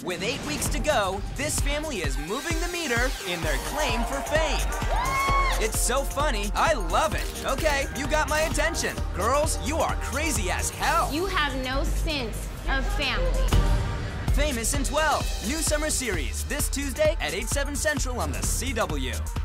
With 8 weeks to go, this family is moving the meter in their claim for fame. It's so funny, I love it. Okay, you got my attention. Girls, you are crazy as hell. You have no sense of family. Famous in 12, new summer series this Tuesday at 8/7 Central on the CW.